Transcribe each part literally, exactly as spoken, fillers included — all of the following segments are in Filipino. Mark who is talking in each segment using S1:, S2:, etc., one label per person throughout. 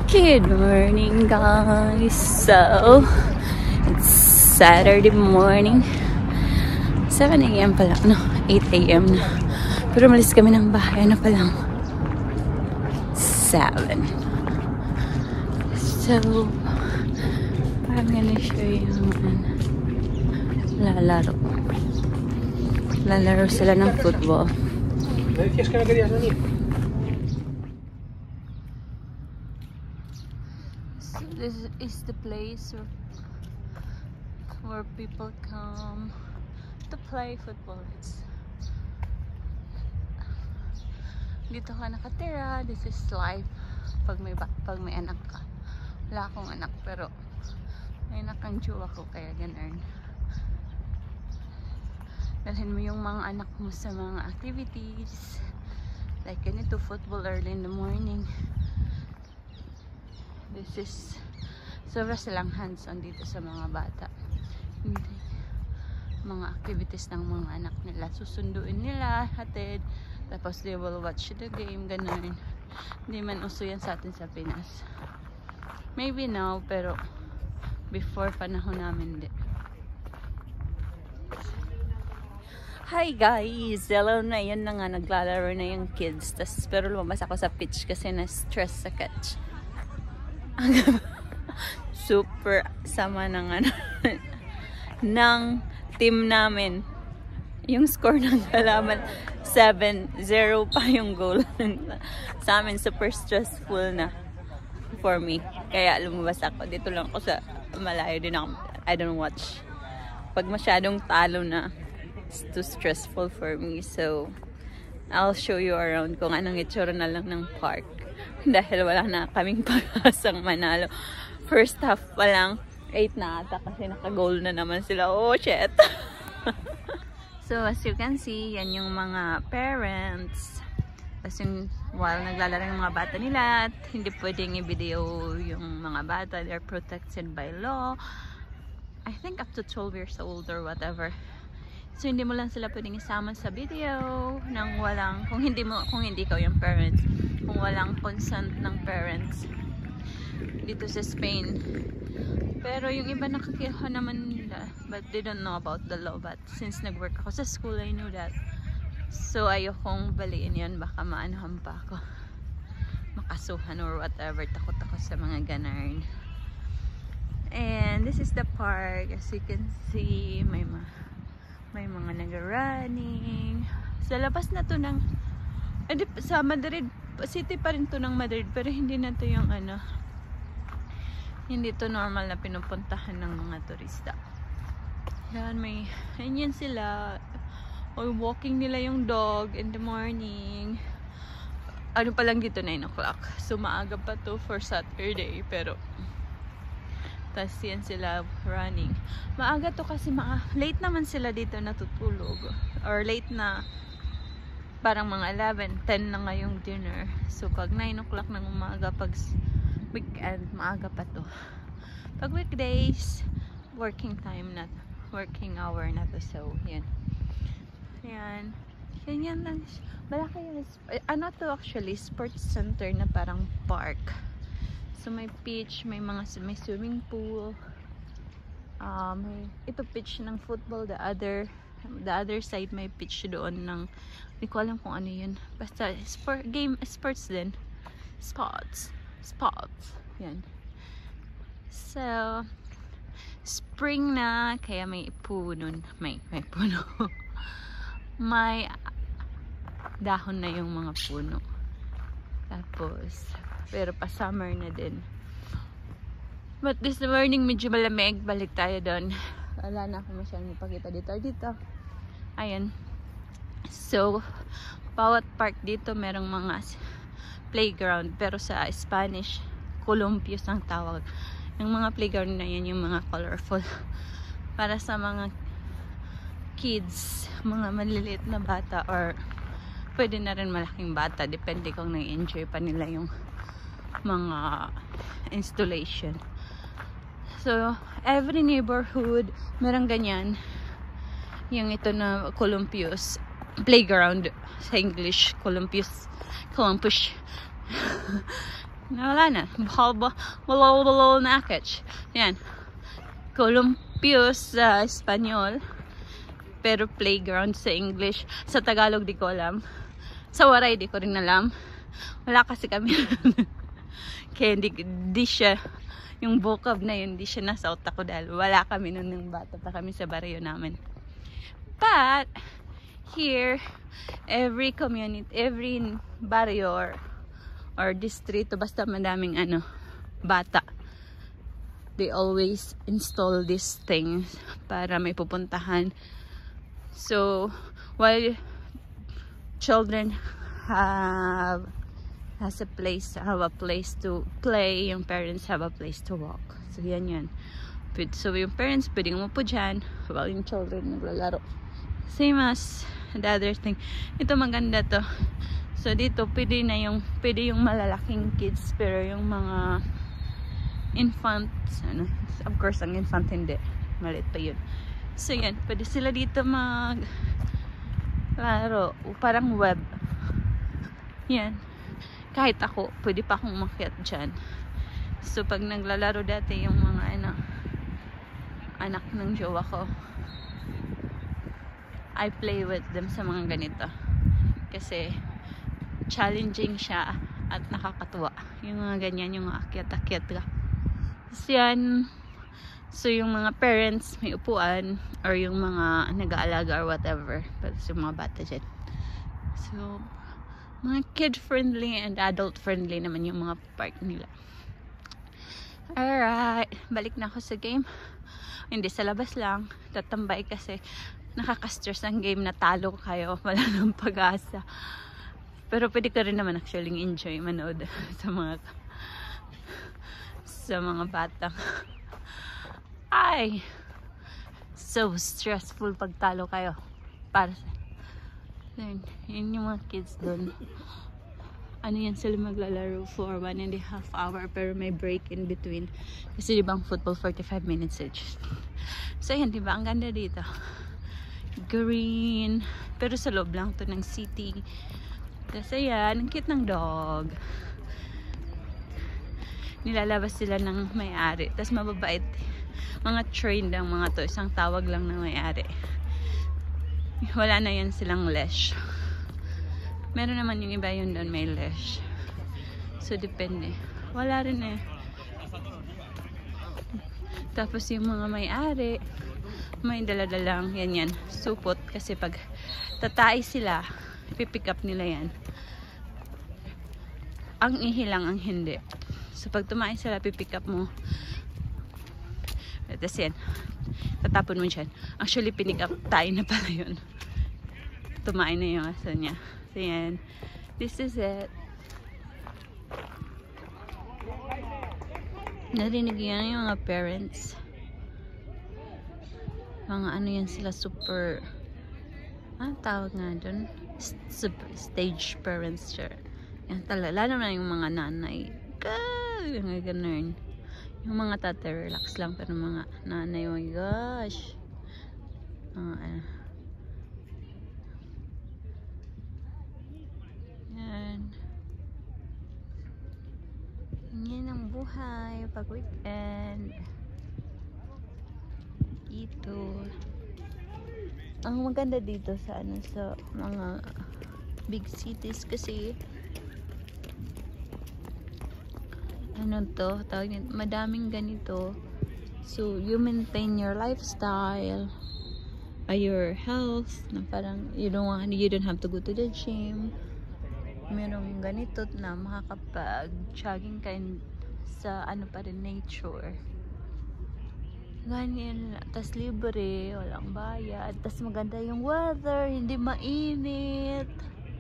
S1: Good morning, guys. So, it's Saturday morning. seven A M pa lang, no? eight A M na. Pero malis kami ng bahay na pa lang seven. So, I'm gonna show you lalaro. Lalaro sila ng football. So this is the place where, where people come to play football. It's, dito ka nakatira. This is life pag may, pag may anak ka. Wala akong anak pero may anak ang jowa ko kaya ganun. Dalhin mo yung mga anak mo sa mga activities like ganito, football early in the morning. This is sobra silang hands-on dito sa mga bata. Hindi mga activities ng mga anak nila, susunduin nila, hatid, tapos they will watch the game, ganun. Hindi man uso yan sa atin sa Pinas. Maybe now, pero before panahon namin di. Hi guys! Hello na, yun na nga, naglalaro na yung kids. Tas, pero lumabas ako sa pitch kasi na-stress sa catch. Super sama ng ano ng team namin. Yung score ng kalaban seven zero pa yung goal. Sa amin super stressful na for me. Kaya lumabas ako. Dito lang ako sa malayo din ako. I don't watch. Pag masyadong talo na, it's too stressful for me. So I'll show you around kung anong itsura na lang ng park. Dahil wala na kaming pag-asang manalo. First half pa lang, eight na ata kasi naka-goal na naman sila. Oh, shit! So, as you can see, yan yung mga parents. Tapos yung, while naglalaro yung mga bata nila, at hindi pwedeng i-video yung mga bata. They're protected by law. I think up to twelve years old or whatever. So, hindi mo lang sila pwedeng isama sa video nang walang, kung hindi mo, kung hindi ikaw yung parents, kung walang consent ng parents dito sa Spain. Pero yung iba nakakiha naman nila, but they don't know about the law. But since nag-work ako sa school, I knew that. So, ayokong baliin yun. Baka maanahan pa ako. Makasuhan or whatever. Takot ako sa mga ganarn. And this is the park. As you can see, may mga may mga nag-running. Sa labas na to ng eh, sa Madrid city pa rin to ng Madrid, pero hindi na to yung ano, hindi to normal na pinupuntahan ng mga turista. Yan, may yan sila, or walking nila yung dog in the morning. Ano pa lang dito, nine o'clock, so maaga pa to for Saturday. Pero tas yan sila running. Maaga to kasi ma late naman sila dito natutulog, or late na, parang mga eleven, ten na nga yung dinner. So pag nine o'clock ng umaga, pag weekend, maaga pa to. Pag weekdays, working time na, working hour na to. So yan, yan, yan, yan lang. Malaki yun. Ano to actually, sports center na parang park. So may pitch, may mga may swimming pool. Uh, may ito pitch ng football, the other the other side may pitch doon ng, hindi ko alam kung ano yun. Basta sport game, sports din. Sports. Sports. Yan. So spring na, kaya may puno, may may puno. May dahon na yung mga puno. Tapos pero pa summer na din. But this morning medyo malamig. Balik tayo doon. Wala na ako masyadong ipakita dito. Dito. Ayan. So, bawat park dito merong mga playground. Pero sa Spanish, columpios ang tawag. Yung mga playground na yan, yung mga colorful. Para sa mga kids, mga maliliit na bata, or pwede na rin malaking bata. Depende kung nai-enjoy pa nila yung mga installation. So, every neighborhood merong ganyan. Yung ito na columpios playground sa English, columpios, Columbus. Wala na. Wala na akach. Yan. Columpios sa Espanyol. Pero playground sa English. Sa Tagalog di ko alam. Sa Waray di ko rin alam. Wala kasi kami. Kaya hindi, di siya, yung vocab na yun, di siya nasa utak ko dahil wala kami nun ng bata pa kami sa barrio namin. But, here, every community, every barrio or or distrito, basta madaming ano, bata, they always install these things para may pupuntahan. So while children have has a place have a place to play, yung parents have a place to walk. So yan yan. So yung parents pwedeng umupo dyan while yung children naglalaro. Same as the other thing. Ito maganda to. So dito pwede na yung pwede yung malalaking kids, pero yung mga infants, ano, of course ang infant hindi, maliit pa yun. So yan, pwede sila dito mag laro, parang web. Yan. Kahit ako, pwede pa akong umakyat dyan. So pag naglalaro dati yung mga ano, anak ng jowa ko, I play with them sa mga ganito. Kasi challenging siya at nakakatuwa. Yung mga ganyan, yung akyat-akyat ka. So yan. So yung mga parents may upuan or yung mga nag-aalaga or whatever. Pero yung mga bata dyan. So mga kid-friendly and adult-friendly naman yung mga park nila. Alright. Balik na ako sa game. Hindi sa labas lang. Tatambay kasi nakaka-stress ang game na talo kayo. Wala nang pag-asa. Pero pwede ka rin naman actually enjoy manood sa mga sa mga batang ay so stressful pag talo kayo. Para sa yun, yun yung mga kids doon. Ano yan sila maglalaro for one and a half hour pero may break in between. Kasi diba ang football forty-five minutes each. So yan, diba ang ganda dito. Green. Pero sa loob lang to ng city. Kasi yan, ang cute ng dog. Nilalabas sila ng may-ari. Tapos mababait. Mga trained ang mga to. Isang tawag lang ng may-ari. Wala na yan silang leash. Meron naman yung iba yun doon may leash. So depende. Wala rin eh. Tapos yung mga may-ari, may daladalang yan yan. Supot. Kasi pag tatay sila, pipick up nila yan. Ang ihilang ang hindi. So pag tumain sila, pipick up mo. Tapos yan, tatapon mo dyan. Actually pinick up tayo na pala yun. Tumain na yung aso niya. So yan, this is it. Narinig yan yung mga parents. Mga ano yan sila, super, ano tawag nga dun? Stage parents siya. Yan talaga. Lalo na yung mga nanay. Yung ganun. Yung mga tatay relax lang. Pero mga nanay, oh my gosh. Uh, uh. Yan. Yan ang buhay pag weekend. Ito. Ang maganda dito sa ano sa mga big cities kasi ano to, tawag nito, madaming ganito. So you maintain your lifestyle, uh, your health, na parang you don't want, you don't have to go to the gym. Merong ganito na makakapag jogging ka sa ano pa rin, nature. Ganyan, tas libre, walang bayad, tas maganda yung weather, hindi mainit.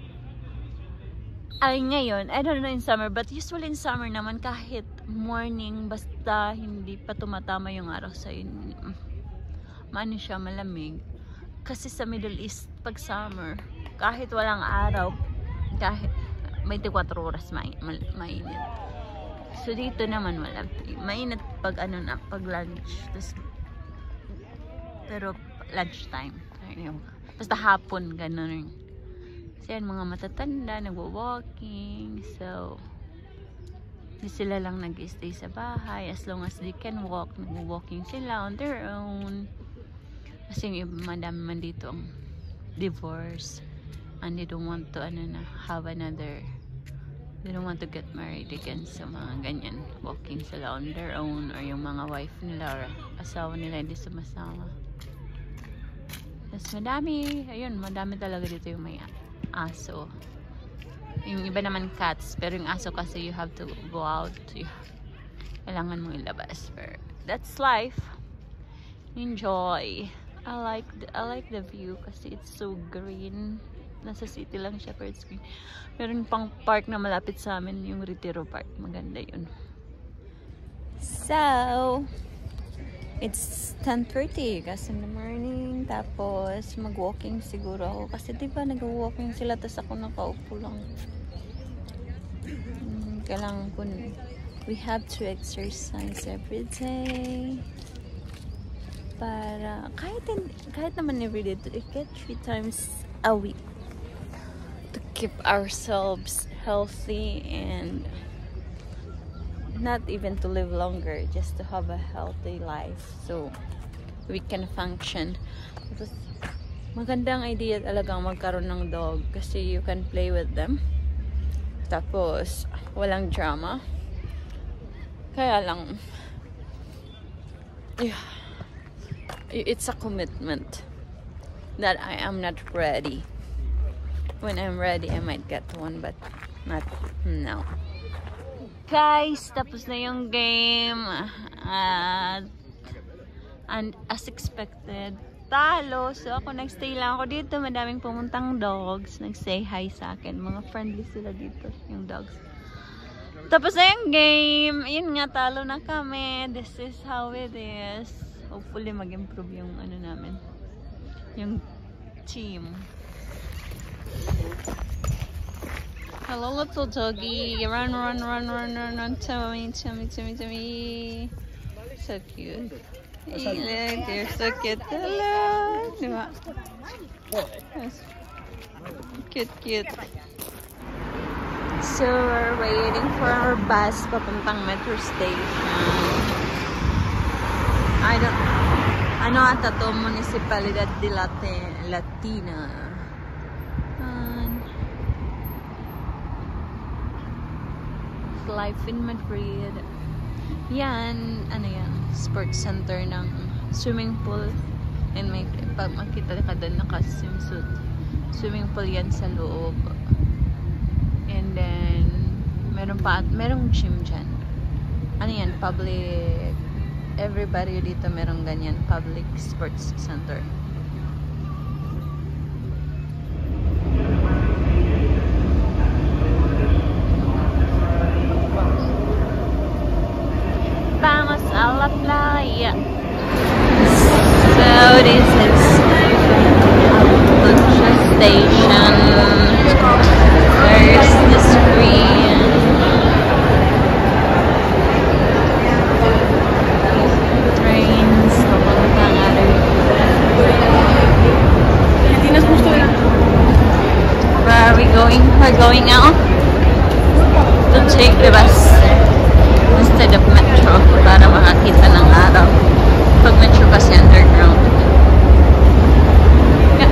S1: Ay ngayon, I don't know in summer, but usually in summer naman kahit morning, basta hindi pa tumatama yung araw sa inyo, maano siya, malamig. Kasi sa Middle East, pag summer, kahit walang araw, kahit may twenty-four oras mainit. So dito naman wala. Mainit pag ano na, pag lunch. Tas, pero lunch time. Basta hapon, ganun. So yan, mga matatanda, nagwa-walking. So, Di sila lang nag-stay sa bahay. As long as they can walk, nag-walking sila on their own. Kasi yung madami man dito ang divorce. And they don't want to ano na, have another, they don't want to get married again sa mga ganyan. Walking sila on their own, or yung mga wife nila or asawa nila hindi sumasama. Tapos madami, ayun, madami talaga dito yung may aso. Yung iba naman cats, pero yung aso kasi you have to go out, you, kailangan mong ilabas. But that's life. Enjoy. I like the, I like the view kasi it's so green. Nasa city lang siya, pero it's green. Meron pang park na malapit sa amin, yung Retiro Park. Maganda yun. So, it's ten thirty kasi in the morning. Tapos, mag-walking siguro ako. Kasi diba nag-walking sila, tapos ako nakaupo lang. Hmm, kailangan ko, we have to exercise every day. Para, kahit, kahit naman everyday, to get three times a week. To keep ourselves healthy and not even to live longer, just to have a healthy life so we can function. Tapos, magandang idea talagang magkaroon ng dog kasi you can play with them. Tapos, walang drama. Kaya lang, yeah, it's a commitment that I am not ready. When I'm ready, I might get one, but not now. Guys, tapos na yung game. Uh, and as expected, talo. So ako nagstay lang ako dito. Madaming pumuntang dogs. Nag-say hi sa akin. Mga friendly sila dito, yung dogs. Tapos na yung game. Yun nga, talo na kami. This is how it is. Hopefully mag-improve yung ano namin. Yung team. Hello, little doggy. Run, run, run, run, run, run. Tummy, tummy, tummy, tummy. So cute. Hey, look, you're so cute. Hello. Diba? Cute, cute. So, we're waiting for our bus papuntang metro station. I don't... Ano ata to? Municipalidad de Latina. Life in Madrid. Yan, ano yan, sports center ng swimming pool. And may, pag makita ka doon naka-swimsuit. Swimming pool yan sa loob. And then, meron pa, merong gym dyan. Ano yan, public, everybody dito merong ganyan, public sports center. Vamos a la playa. So this is Atucha station. There's the screen. Trains. Where are we going? We're going out to take the bus instead of metro para makakita ng araw. Pag metro kasi underground. Yeah.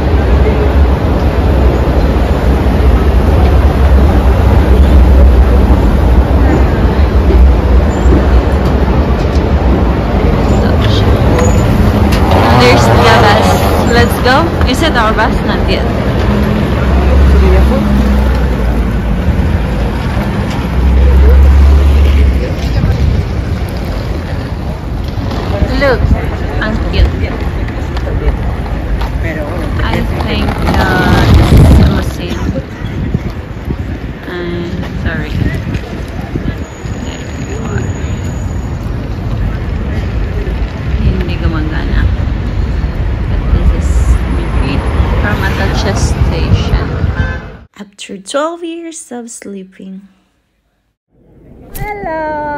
S1: So, there's the bus. Let's go. Is it our bus? Not yet. Look, ang cute. I think uh, it's a museum. I'm sorry. There you are. Hindi gumagana. But this is Madrid from Atucha station. After twelve years of sleeping. Hello!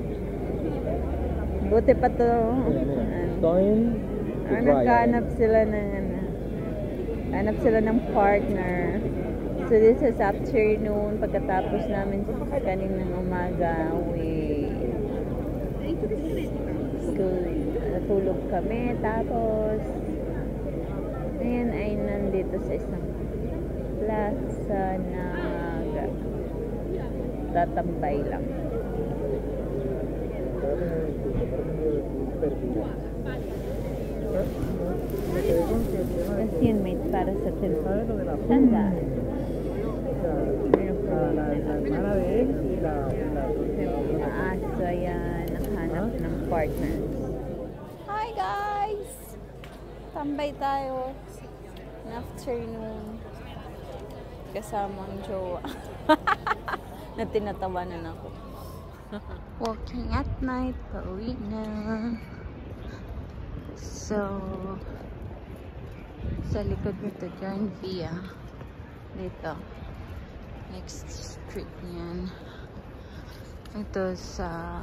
S1: Buti pa to.
S2: Going to
S1: Ah, nagkahanap sila ng ano. Hanap sila ng partner. So this is afternoon. Pagkatapos namin kaninang umaga, we school, natulog kami. Tapos, ngayon ay nandito sa isang plaza na tatambay lang. Tapos yun, may para sa tanda. Mga aso, ayan, nakahanap ng partners. Hi guys! Tambay tayo. In afternoon. Kasamang jowa. Na tinatawanan ako. Walking at night, pauwi na. So, sa likod nito, Grand Via. Dito. Next street niyan. Ito sa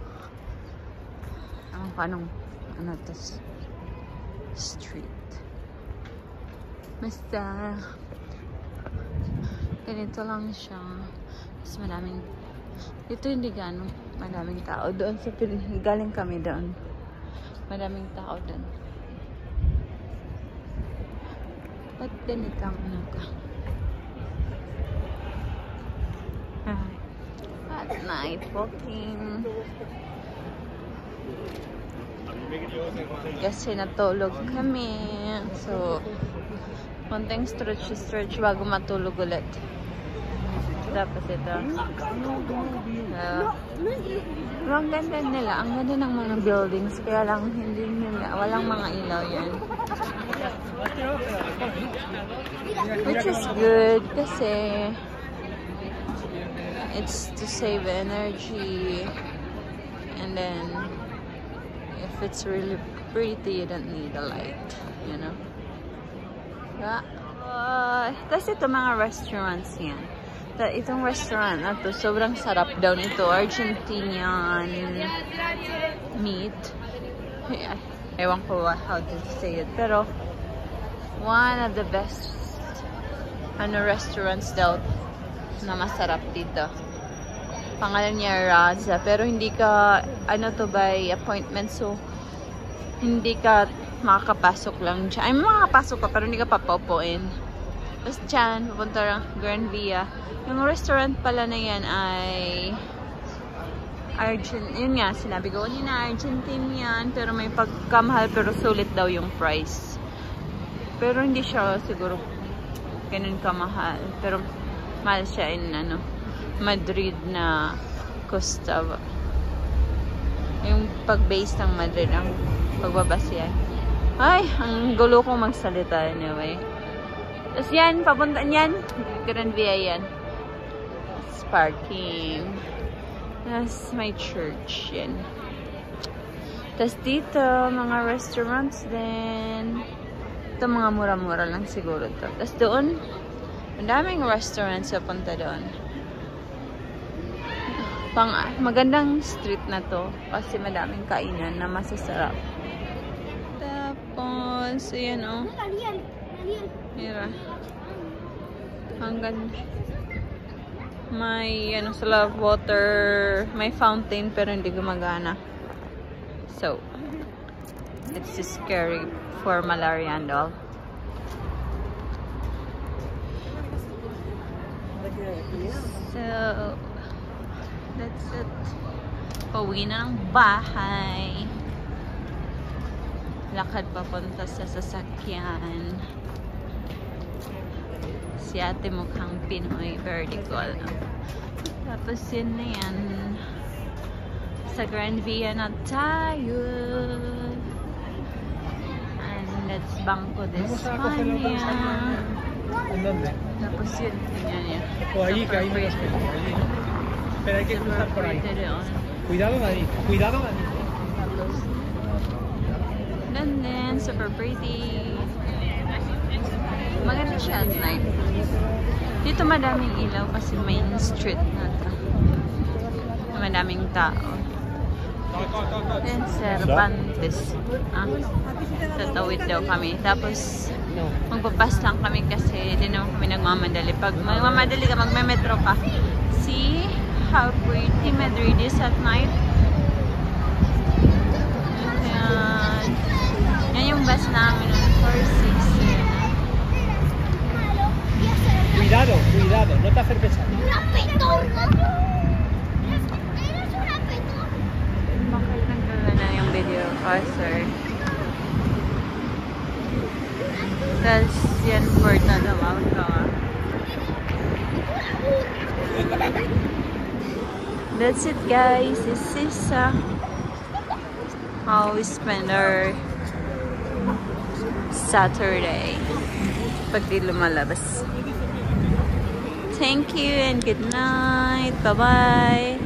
S1: ang anong ano to street. Basta ganito lang siya. Mas maraming dito hindi gano'ng maraming tao. Doon sa galing kami doon. Maraming tao doon. Ba't ganito ang ano ka? At night walking. Kasi natulog kami. So, konting stretch-stretch bago matulog ulit. Tapos ito. Uh, ang ganda nila. Ang ganda ng mga buildings. Kaya lang hindi nila. Walang mga ilaw yan. Which is good kasi it's to save energy. And then if it's really pretty, you don't need a light. You know? Yeah. Uh, Tapos ito mga restaurants yan. Itong restaurant na to, sobrang sarap daw nito. Argentinian meat. Yeah. Ewan ko how to say it. Pero, one of the best ano restaurants daw na masarap dito. Pangalan niya Raza. Pero hindi ka, ano to, by appointment. So, hindi ka makakapasok lang dyan. Ay, makakapasok ka pero hindi ka papaupuin. Tapos dyan, pupunta lang Grand Via. Yung restaurant pala na yan ay Argent, yun nga, sinabi ko na Argentinian, pero may pagkamahal pero sulit daw yung price. Pero hindi siya siguro ganun kamahal. Pero mahal siya in ano, Madrid na Costa. Yung pag-base ng Madrid, ang pagbabas yan. Ay, ang gulo kong magsalita anyway. Tapos yan, papunta yan. Grand Via yan. Parking. Tapos may church yan. Tapos dito, mga restaurants din. Ito mga mura-mura lang siguro to. Tapos doon, ang daming restaurants sa punta doon. Pang, magandang street na to. Kasi madaming kainan na masasarap. Tapos, ayan o. Oh. Mira. Hanggang may ano sila water, may fountain pero hindi gumagana. So, it's just scary for malaria and all. So, that's it. Pauwi na ng bahay. Lakad papunta sa sasakyan. Si ate mukhang Pinoy, vertical. Tapos yun na yan. Sa Grand Via na tayo. And that's Banco de España. Tapos yun, tingnan niya.
S2: O allí, que hay menos gente. Pero hay que cruzar por ahí. Cuidado, Madrid. Cuidado, Madrid.
S1: And then, super pretty. Maganda siya at night. Dito madaming ilaw kasi main street na ito. Madaming tao. Yan, Cervantes. Ah, tatawid daw kami. Tapos, magpapas lang kami kasi di naman kami nagmamadali. Pag magmamadali ka, magme-metro ka. See how pretty Madrid is at night? Yan. Yan yung bus namin ng four six.
S2: Cuidado, cuidado, no te acerques a mí.
S1: Bakit nagdala na yung video ko, sir? Tapos yan, port na daw ka. That's it, guys. This is uh, how we spend our Saturday pag di lumalabas. Thank you and good night. Bye-bye.